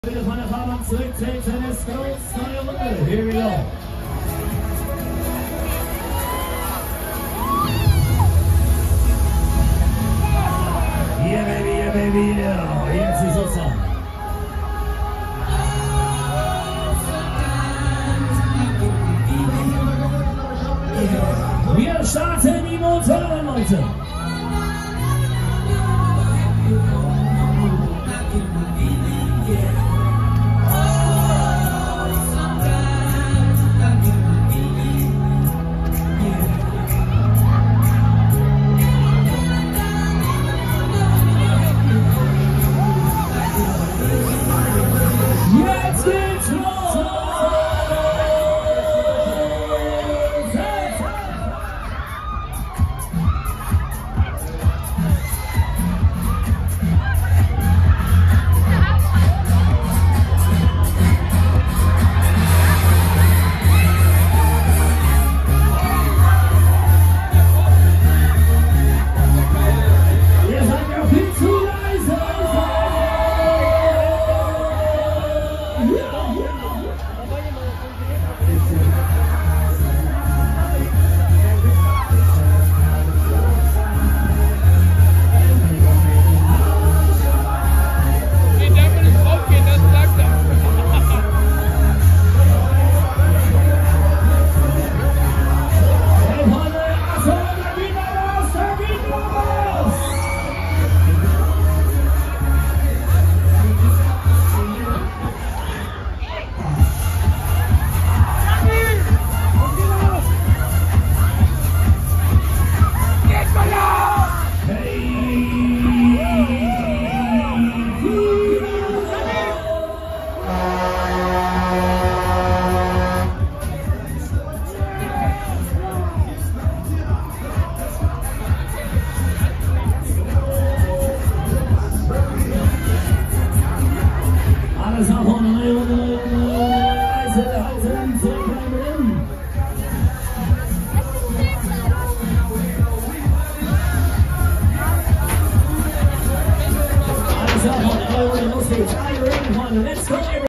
Wieder von der Fahrbahn zurückzählt, seine Strokes, neue Runde. Here we go. Yeah, baby, yeah. Jetzt ist es so. Wir starten die Motoren, Leute. Jetzt geht's los! Ihr seid ja viel zu leise! Alles nach vorne, neue Runde, halten, zurückbleiben. Alles nach vorne, neue Runde, los geht's. Are you ready, Let's go.